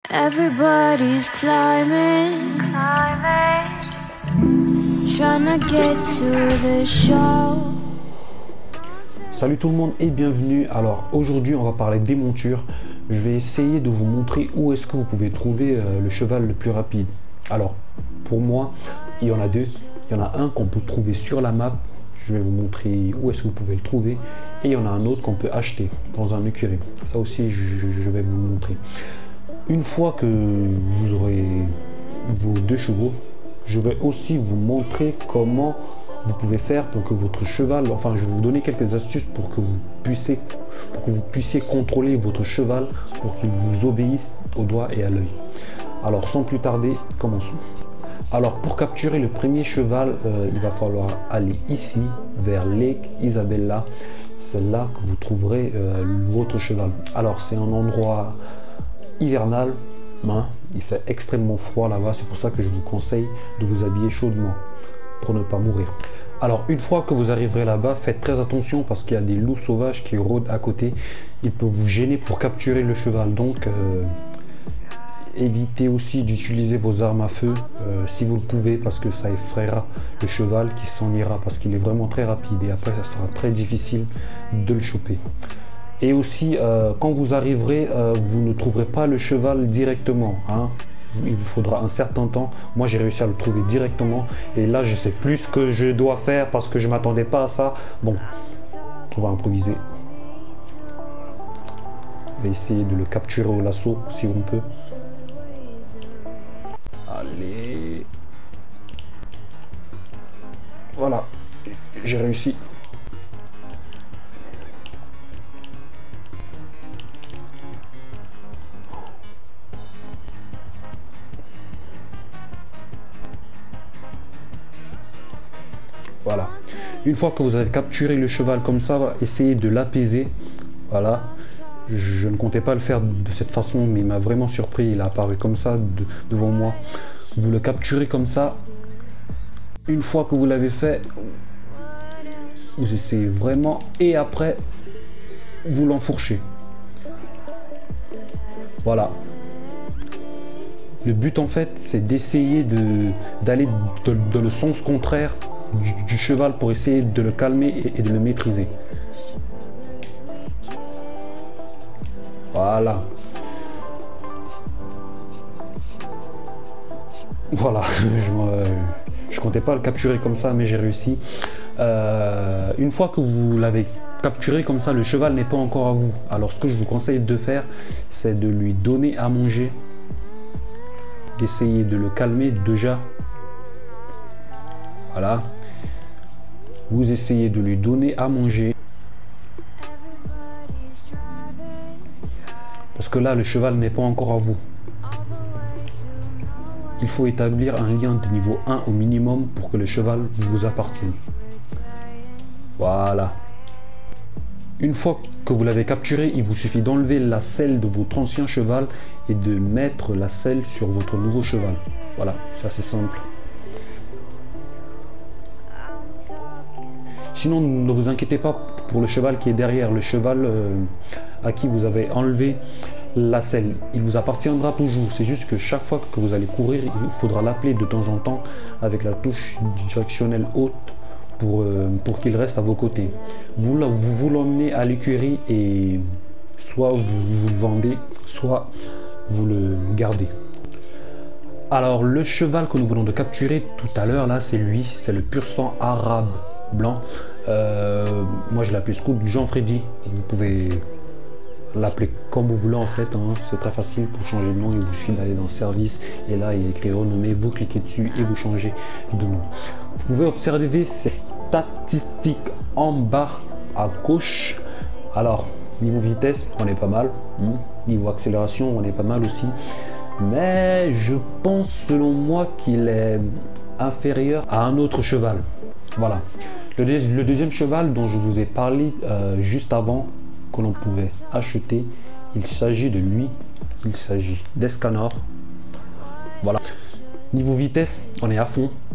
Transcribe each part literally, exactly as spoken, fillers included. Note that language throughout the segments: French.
Everybody's climbing, climbing, trying to get to the show. Salut tout le monde et bienvenue. Alors aujourd'hui on va parler des montures. Je vais essayer de vous montrer où est-ce que vous pouvez trouver euh, le cheval le plus rapide. Alors pour moi il y en a deux. Il y en a un qu'on peut trouver sur la map. Je vais vous montrer où est-ce que vous pouvez le trouver. Et il y en a un autre qu'on peut acheter dans un écurie. Ça aussi je, je vais vous le montrer. Une fois que vous aurez vos deux chevaux, je vais aussi vous montrer comment vous pouvez faire pour que votre cheval, enfin je vais vous donner quelques astuces pour que vous puissiez, pour que vous puissiez contrôler votre cheval pour qu'il vous obéisse au doigt et à l'œil. Alors sans plus tarder, commençons. Alors pour capturer le premier cheval, euh, il va falloir aller ici vers Lake Isabella. C'est là que vous trouverez euh, votre cheval. Alors c'est un endroit hivernal, hein, il fait extrêmement froid là-bas, c'est pour ça que je vous conseille de vous habiller chaudement pour ne pas mourir. Alors une fois que vous arriverez là-bas, faites très attention parce qu'il y a des loups sauvages qui rôdent à côté. Ils peuvent vous gêner pour capturer le cheval, donc euh, évitez aussi d'utiliser vos armes à feu euh, si vous le pouvez, parce que ça effraiera le cheval qui s'en ira, parce qu'il est vraiment très rapide et après ça sera très difficile de le choper. Et aussi, euh, quand vous arriverez, euh, vous ne trouverez pas le cheval directement, hein. Il vous faudra un certain temps. Moi, j'ai réussi à le trouver directement. Et là, je sais plus ce que je dois faire parce que je m'attendais pas à ça. Bon, on va improviser. On va essayer de le capturer au lasso, si on peut. Allez. Voilà, j'ai réussi. Voilà, une fois que vous avez capturé le cheval comme ça, essayez de l'apaiser. Voilà, je ne comptais pas le faire de cette façon, mais il m'a vraiment surpris. Il a apparu comme ça de, devant moi. Vous le capturez comme ça. Une fois que vous l'avez fait, vous essayez vraiment, et après vous l'enfourchez. Voilà. Le but en fait, c'est d'essayer de d'aller dans le sens contraire Du, du cheval pour essayer de le calmer et, et de le maîtriser. Voilà. Voilà, je, euh, je comptais pas le capturer comme ça, mais j'ai réussi. Euh, une fois que vous l'avez capturé comme ça, le cheval n'est pas encore à vous. Alors ce que je vous conseille de faire, c'est de lui donner à manger, d'essayer de le calmer déjà. Voilà. Vous essayez de lui donner à manger. Parce que là, le cheval n'est pas encore à vous. Il faut établir un lien de niveau un au minimum pour que le cheval vous appartienne. Voilà. Une fois que vous l'avez capturé, il vous suffit d'enlever la selle de votre ancien cheval et de mettre la selle sur votre nouveau cheval. Voilà, c'est assez simple. Sinon, ne vous inquiétez pas pour le cheval qui est derrière, le cheval euh, à qui vous avez enlevé la selle. Il vous appartiendra toujours. C'est juste que chaque fois que vous allez courir, il faudra l'appeler de temps en temps avec la touche directionnelle haute pour, euh, pour qu'il reste à vos côtés. Vous, vous, vous l'emmenez à l'écurie et soit vous, vous le vendez, soit vous le gardez. Alors, le cheval que nous venons de capturer tout à l'heure, là, c'est lui, c'est le pur sang arabe blanc. Euh, moi je l'appelle Scout Jean Freddy. Vous pouvez l'appeler comme vous voulez en fait, hein. C'est très facile pour changer de nom. Il vous suffit d'aller dans service et là il est écrit renommé, vous cliquez dessus et vous changez de nom. Vous pouvez observer ces statistiques en bas à gauche. Alors niveau vitesse on est pas mal, hein. Niveau accélération on est pas mal aussi, mais je pense selon moi qu'il est inférieur à un autre cheval. Voilà, le, le deuxième cheval dont je vous ai parlé euh, juste avant, que l'on pouvait acheter, il s'agit de lui, il s'agit d'Escanor. Voilà, niveau vitesse, on est à fond,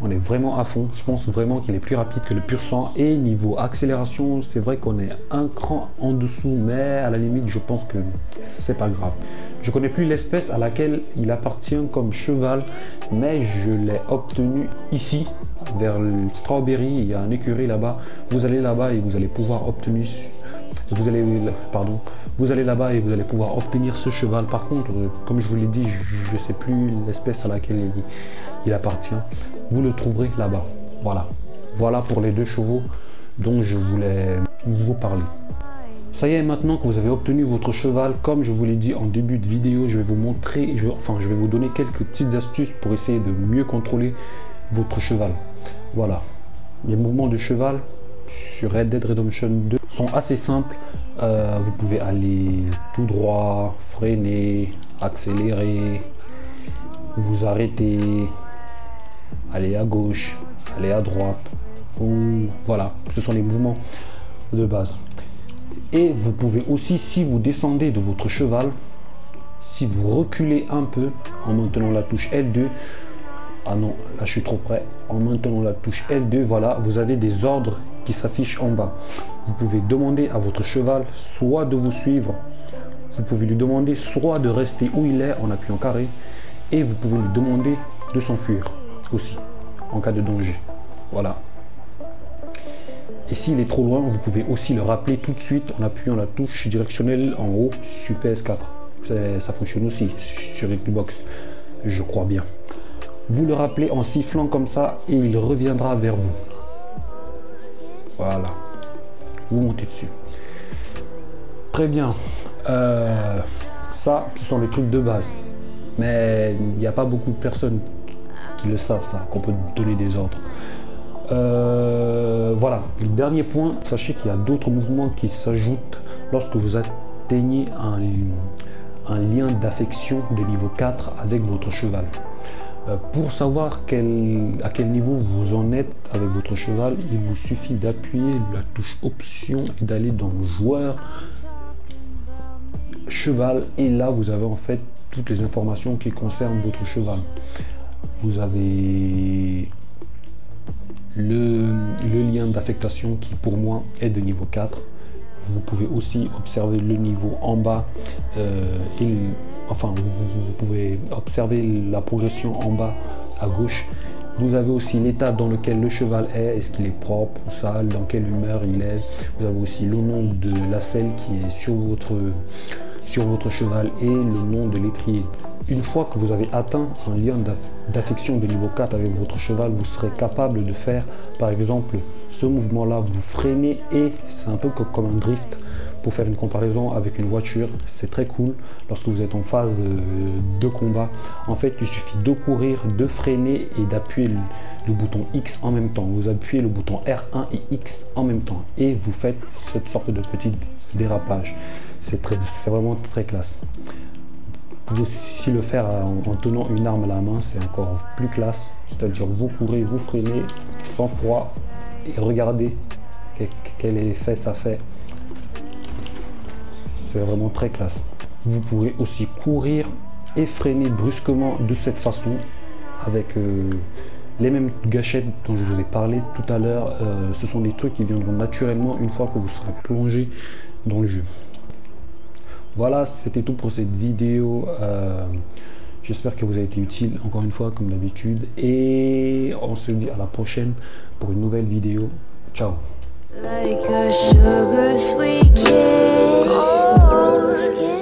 On est vraiment à fond. Je pense vraiment qu'il est plus rapide que le pur sang. Et niveau accélération, c'est vrai qu'on est un cran en dessous. Mais à la limite, je pense que c'est pas grave. Je connais plus l'espèce à laquelle il appartient comme cheval. Mais je l'ai obtenu ici, vers le Strawberry. Il y a un écurie là-bas. Vous allez là-bas et vous allez pouvoir obtenir... Vous allez, pardon, vous allez là-bas et vous allez pouvoir obtenir ce cheval. Par contre, comme je vous l'ai dit, je ne sais plus l'espèce à laquelle il, il appartient. Vous le trouverez là-bas. Voilà. Voilà pour les deux chevaux dont je voulais vous parler. Ça y est, maintenant que vous avez obtenu votre cheval, comme je vous l'ai dit en début de vidéo, je vais vous montrer, je, enfin, je vais vous donner quelques petites astuces pour essayer de mieux contrôler votre cheval. Voilà. Les mouvements de cheval sur Red Dead Redemption deux sont assez simples. Euh, vous pouvez aller tout droit, freiner, accélérer, vous arrêter, aller à gauche, aller à droite. Ou voilà, ce sont les mouvements de base. Et vous pouvez aussi, si vous descendez de votre cheval, si vous reculez un peu en maintenant la touche L deux, ah non, là je suis trop près, en maintenant la touche L deux, voilà, vous avez des ordres qui s'affichent en bas. Vous pouvez demander à votre cheval soit de vous suivre, vous pouvez lui demander soit de rester où il est en appuyant carré, et vous pouvez lui demander de s'enfuir aussi en cas de danger. Voilà. Et s'il est trop loin, vous pouvez aussi le rappeler tout de suite en appuyant la touche directionnelle en haut sur P S quatre. Ça fonctionne aussi sur Xbox, je crois bien. Vous le rappelez en sifflant comme ça et il reviendra vers vous. Voilà. Vous montez dessus. Très bien. Euh, ça, ce sont les trucs de base. Mais il n'y a pas beaucoup de personnes qui le savent, ça, qu'on peut donner des ordres. Euh, voilà. Le dernier point, sachez qu'il y a d'autres mouvements qui s'ajoutent lorsque vous atteignez un, un lien d'affection de niveau quatre avec votre cheval. Pour savoir quel, à quel niveau vous en êtes avec votre cheval, il vous suffit d'appuyer la touche option et d'aller dans joueur cheval, et là vous avez en fait toutes les informations qui concernent votre cheval. Vous avez le, le lien d'affectation qui pour moi est de niveau quatre. Vous pouvez aussi observer le niveau en bas, euh, et, enfin vous, vous pouvez observer la progression en bas à gauche. Vous avez aussi l'état dans lequel le cheval est, est-ce qu'il est propre ou sale, dans quelle humeur il est. Vous avez aussi le nom de la selle qui est sur votre, sur votre cheval et le nom de l'étrier. Une fois que vous avez atteint un lien d'affection de niveau quatre avec votre cheval, vous serez capable de faire par exemple ce mouvement là, vous freinez et c'est un peu comme un drift. Pour faire une comparaison avec une voiture, c'est très cool lorsque vous êtes en phase de combat. En fait, il suffit de courir, de freiner et d'appuyer le, le bouton X en même temps. Vous appuyez le bouton R un et X en même temps et vous faites cette sorte de petit dérapage. C'est vraiment très classe. Vous pouvez aussi le faire en, en tenant une arme à la main, c'est encore plus classe. C'est-à-dire vous courez, vous freinez sans froid et regardez quel, quel effet ça fait. C'est vraiment très classe. Vous pouvez aussi courir et freiner brusquement de cette façon avec euh, les mêmes gâchettes dont je vous ai parlé tout à l'heure. Euh, ce sont des trucs qui viendront naturellement une fois que vous serez plongé dans le jeu. Voilà, c'était tout pour cette vidéo. Euh, J'espère que vous a été utile encore une fois comme d'habitude. Et on se dit à la prochaine pour une nouvelle vidéo. Ciao. Like a sugar sweet kid. Oh, skin.